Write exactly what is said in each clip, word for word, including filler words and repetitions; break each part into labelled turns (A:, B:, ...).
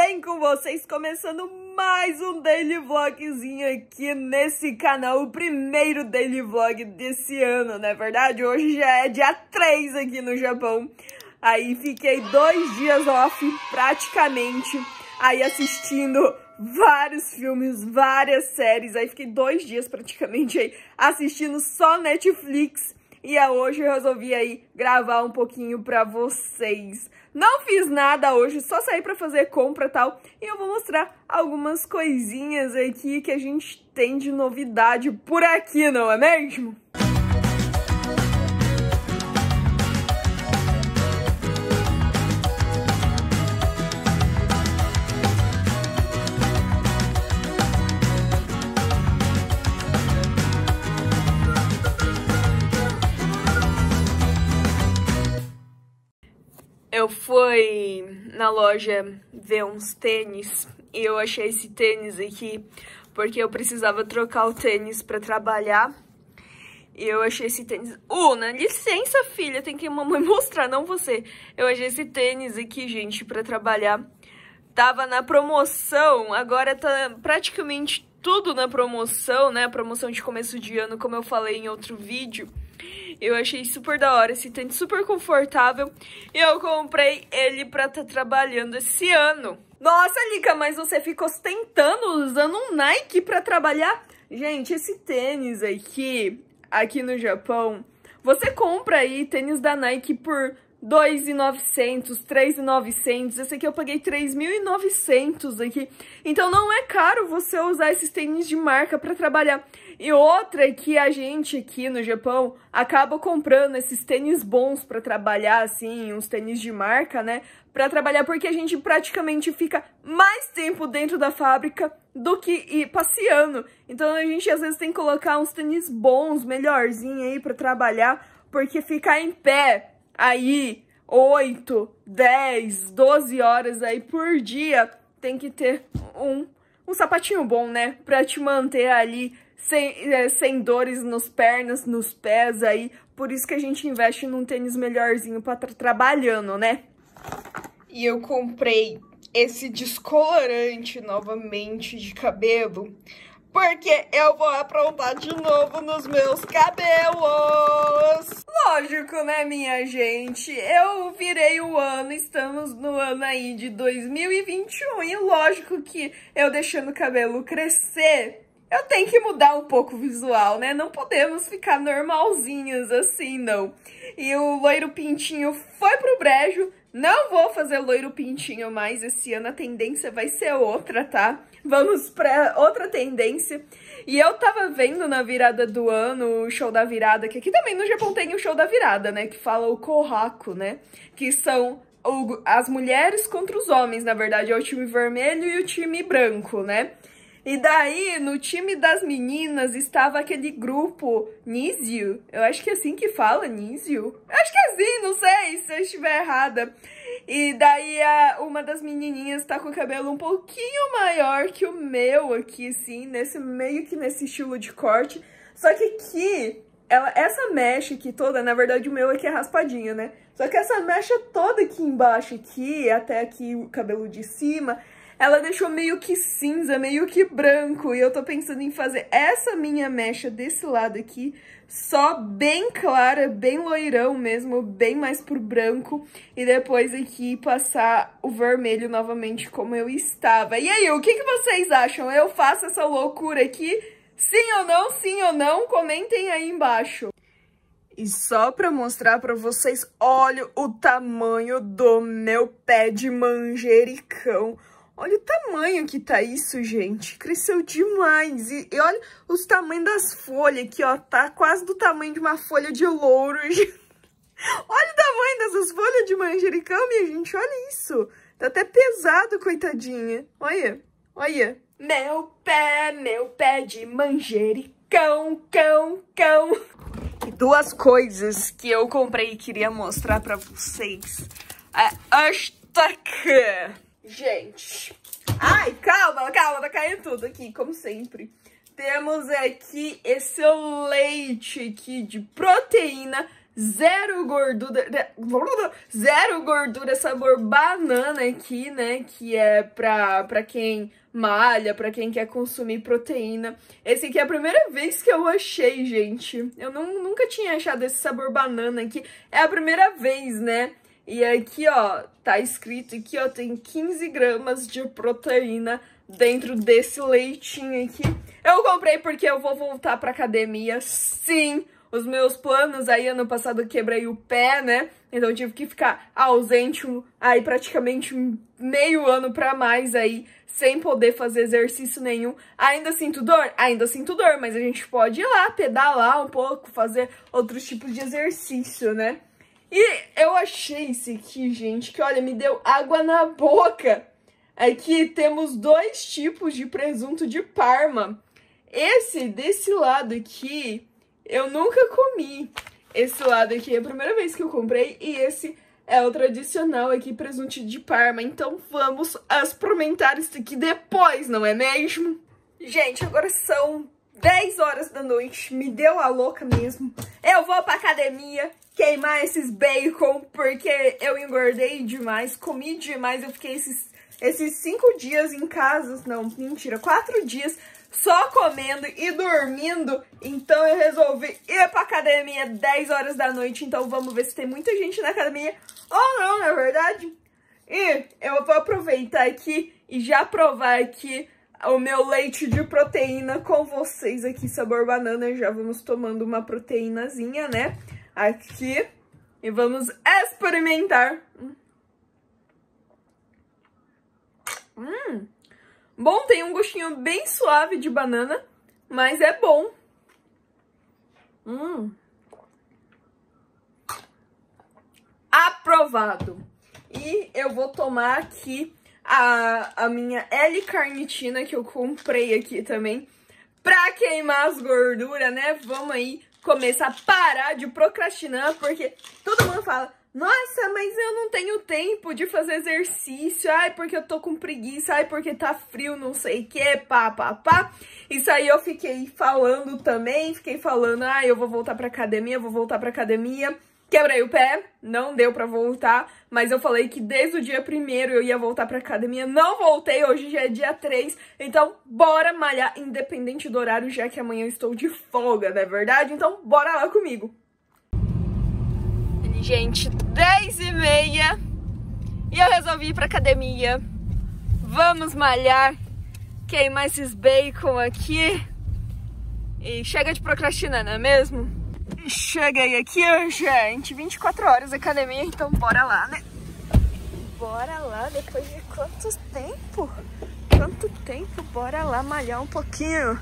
A: bem com vocês? Começando mais um daily vlogzinho aqui nesse canal, o primeiro daily vlog desse ano, não é verdade? Hoje já é dia três aqui no Japão, aí fiquei dois dias off praticamente, aí assistindo vários filmes, várias séries, aí fiquei dois dias praticamente aí assistindo só Netflix. E hoje eu resolvi aí gravar um pouquinho pra vocês. Não fiz nada hoje, só saí pra fazer compra e tal. E eu vou mostrar algumas coisinhas aqui que a gente tem de novidade por aqui, não é mesmo? Eu fui na loja ver uns tênis e eu achei esse tênis aqui porque eu precisava trocar o tênis pra trabalhar. E eu achei esse tênis... Una, licença, filha, tem que a mamãe mostrar, não você. Eu achei esse tênis aqui, gente, pra trabalhar. Tava na promoção, agora tá praticamente tudo na promoção, né? Promoção de começo de ano, como eu falei em outro vídeo. Eu achei super da hora, esse tênis super confortável. E eu comprei ele pra estar tá trabalhando esse ano. Nossa, Lica, mas você fica ostentando usando um Nike pra trabalhar? Gente, esse tênis aqui, aqui no Japão, você compra aí tênis da Nike por dois mil e novecentos, três mil e novecentos, esse aqui eu paguei três mil e novecentos aqui. Então não é caro você usar esses tênis de marca pra trabalhar. E outra é que a gente aqui no Japão acaba comprando esses tênis bons pra trabalhar, assim, uns tênis de marca, né? Pra trabalhar porque a gente praticamente fica mais tempo dentro da fábrica do que ir passeando. Então a gente às vezes tem que colocar uns tênis bons, melhorzinho aí pra trabalhar, porque ficar em pé aí oito, dez, doze horas aí por dia tem que ter um, um sapatinho bom, né? Pra te manter ali sem, é, sem dores nos pernas, nos pés aí. Por isso que a gente investe num tênis melhorzinho pra estar trabalhando, né? E eu comprei esse descolorante novamente de cabelo, porque eu vou aprontar de novo nos meus cabelos. Lógico, né, minha gente? Eu virei o ano, estamos no ano aí de dois mil e vinte e um. E lógico que eu deixando o cabelo crescer, eu tenho que mudar um pouco o visual, né? Não podemos ficar normalzinhos assim, não. E o loiro pintinho foi pro brejo. Não vou fazer loiro pintinho mais esse ano, a tendência vai ser outra, tá? Vamos pra outra tendência. E eu tava vendo na virada do ano o show da virada, que aqui também no Japão tem o show da virada, né? Que fala o Kohaku, né? Que são o, as mulheres contra os homens, na verdade. É o time vermelho e o time branco, né? E daí, no time das meninas, estava aquele grupo Nizio. Eu acho que é assim que fala, Nizio. Eu acho que é assim, não sei se eu estiver errada. E daí, a, uma das menininhas tá com o cabelo um pouquinho maior que o meu aqui, assim, nesse, meio que nesse estilo de corte. Só que aqui, ela, essa mecha aqui toda, na verdade o meu aqui é raspadinha, né? Só que essa mecha toda aqui embaixo, aqui, até aqui o cabelo de cima, ela deixou meio que cinza, meio que branco. E eu tô pensando em fazer essa minha mecha desse lado aqui só bem clara, bem loirão mesmo, bem mais pro branco. E depois aqui passar o vermelho novamente como eu estava. E aí, o que, que vocês acham? Eu faço essa loucura aqui? Sim ou não? Sim ou não? Comentem aí embaixo. E só pra mostrar pra vocês, olha o tamanho do meu pé de manjericão. Olha o tamanho que tá isso, gente. Cresceu demais. E, e olha os tamanhos das folhas aqui, ó. Tá quase do tamanho de uma folha de louro. Olha o tamanho dessas folhas de manjericão, minha gente. Olha isso. Tá até pesado, coitadinha. Olha, olha. Meu pé, meu pé de manjericão, cão, cão. E duas coisas que eu comprei e queria mostrar pra vocês. É esta aqui. Gente, ai, calma, calma, tá caindo tudo aqui, como sempre. Temos aqui esse leite aqui de proteína zero gordura, zero gordura, sabor banana aqui, né? Que é pra, pra quem malha, pra quem quer consumir proteína. Esse aqui é a primeira vez que eu achei, gente. Eu não, nunca tinha achado esse sabor banana aqui. É a primeira vez, né? E aqui, ó, tá escrito aqui, ó, tem quinze gramas de proteína dentro desse leitinho aqui. Eu comprei porque eu vou voltar pra academia, sim. Os meus planos aí, ano passado eu quebrei o pé, né? Então eu tive que ficar ausente aí praticamente meio ano pra mais aí, sem poder fazer exercício nenhum. Ainda sinto dor? Ainda sinto dor, mas a gente pode ir lá, pedalar um pouco, fazer outros tipos de exercício, né? E eu achei esse aqui, gente, que olha, me deu água na boca. Aqui temos dois tipos de presunto de Parma. Esse desse lado aqui eu nunca comi. Esse lado aqui é a primeira vez que eu comprei e esse é o tradicional aqui, presunto de Parma. Então vamos experimentar isso aqui depois, não é mesmo? Gente, agora são dez horas da noite, me deu a louca mesmo. Eu vou pra academia queimar esses bacon porque eu engordei demais, comi demais. Eu fiquei esses, esses cinco dias em casa, não, mentira, quatro dias só comendo e dormindo. Então eu resolvi ir pra academia dez horas da noite. Então vamos ver se tem muita gente na academia ou não, não é verdade? E eu vou aproveitar aqui e já provar aqui o meu leite de proteína com vocês aqui, sabor banana. Já vamos tomando uma proteínazinha, né? Aqui. E vamos experimentar. Hum. Bom, tem um gostinho bem suave de banana, mas é bom. Hum. Aprovado. E eu vou tomar aqui a, a minha L-carnitina que eu comprei aqui também pra queimar as gorduras, né? Vamos aí começar a parar de procrastinar, porque todo mundo fala: nossa, mas eu não tenho tempo de fazer exercício, ai, porque eu tô com preguiça, ai, porque tá frio, não sei o que, pá, pá, pá. Isso aí eu fiquei falando também, fiquei falando, ai, eu vou voltar pra academia, eu vou voltar pra academia. Quebrei o pé, não deu pra voltar, mas eu falei que desde o dia primeiro eu ia voltar pra academia, não voltei, hoje já é dia três, então bora malhar independente do horário, já que amanhã eu estou de folga, não é verdade? Então bora lá comigo. Gente, dez e meia e eu resolvi ir pra academia. Vamos malhar, queimar esses bacon aqui e chega de procrastinar, não é mesmo? Cheguei aqui, gente, vinte e quatro horas de academia, então bora lá, né? Bora lá, depois de quanto tempo? Quanto tempo? Bora lá malhar um pouquinho.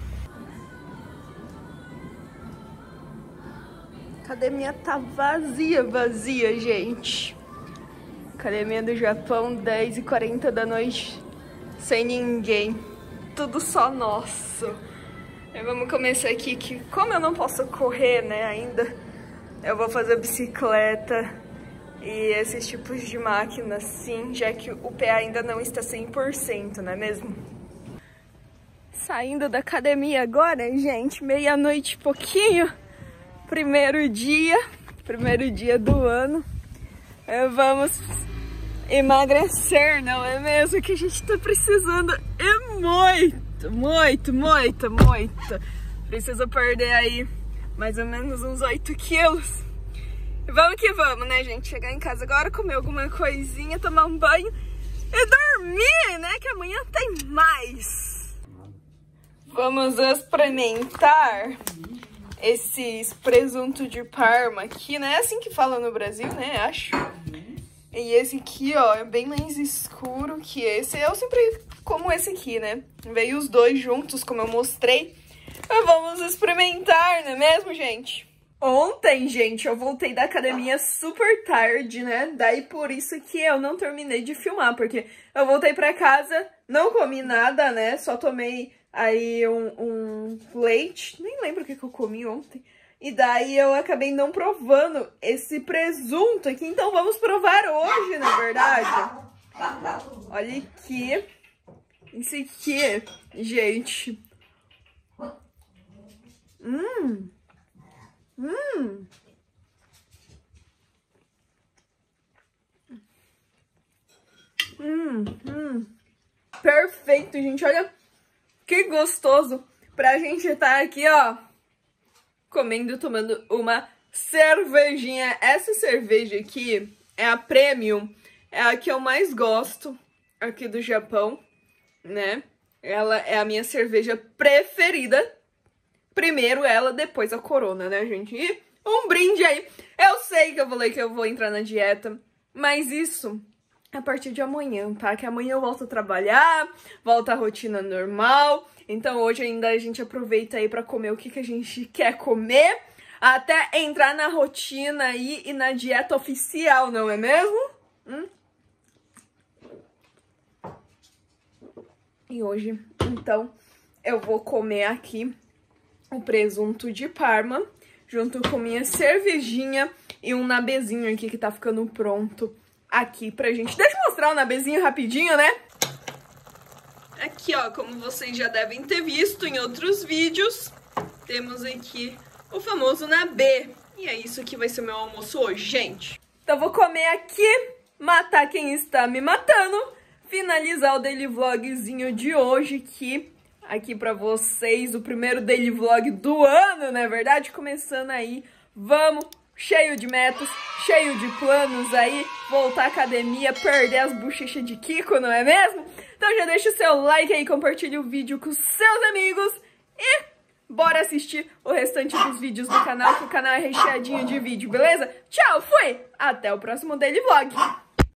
A: Academia tá vazia, vazia, gente. Academia do Japão, dez e quarenta da noite, sem ninguém. Tudo só nosso. E vamos começar aqui que, como eu não posso correr, né, ainda, eu vou fazer bicicleta e esses tipos de máquinas, sim, já que o pé ainda não está cem por cento, não é mesmo? Saindo da academia agora, gente, meia-noite e pouquinho. Primeiro dia, primeiro dia do ano, vamos emagrecer, não é mesmo? Que a gente tá precisando é muito, muito, muito, muito. Preciso perder aí mais ou menos uns oito quilos. Vamos que vamos, né, gente? Chegar em casa agora, comer alguma coisinha, tomar um banho e dormir, né? Que amanhã tem mais. Vamos experimentar esses presunto de Parma aqui, né? É assim que fala no Brasil, né? Acho. E esse aqui, ó, é bem mais escuro que esse. Eu sempre como esse aqui, né? Veio os dois juntos, como eu mostrei. Mas vamos experimentar, não é mesmo, gente? Ontem, gente, eu voltei da academia super tarde, né? Daí por isso que eu não terminei de filmar, porque eu voltei pra casa, não comi nada, né? Só tomei aí um, um leite, nem lembro o que, que eu comi ontem. E daí eu acabei não provando esse presunto aqui, então vamos provar hoje, na verdade. Olha aqui. Isso aqui, gente. Hum. Hum. Hum, hum. Perfeito, gente. Olha que gostoso pra gente estar aqui, ó, comendo, tomando uma cervejinha. Essa cerveja aqui é a Premium, é a que eu mais gosto aqui do Japão, né? Ela é a minha cerveja preferida. Primeiro ela, depois a Corona, né, gente? E um brinde aí. Eu sei que eu falei que eu vou entrar na dieta, mas isso a partir de amanhã, tá? Que amanhã eu volto a trabalhar, volta a rotina normal. Então hoje ainda a gente aproveita aí pra comer o que, que a gente quer comer, até entrar na rotina aí e na dieta oficial, não é mesmo? Hum? E hoje, então, eu vou comer aqui o presunto de Parma, junto com minha cervejinha e um nabezinho aqui que tá ficando pronto aqui pra gente. Deixa eu mostrar o nabezinho rapidinho, né? Aqui, ó, como vocês já devem ter visto em outros vídeos, temos aqui o famoso nabê. E é isso que vai ser o meu almoço hoje, gente. Então vou comer aqui, matar quem está me matando, finalizar o daily vlogzinho de hoje aqui, aqui pra vocês, o primeiro daily vlog do ano, não é verdade? Começando aí, vamos, cheio de metas, cheio de planos aí, voltar à academia, perder as bochechas de Kiko, não é mesmo? Então já deixa o seu like aí, compartilha o vídeo com seus amigos e bora assistir o restante dos vídeos do canal, que o canal é recheadinho de vídeo, beleza? Tchau, fui! Até o próximo daily vlog!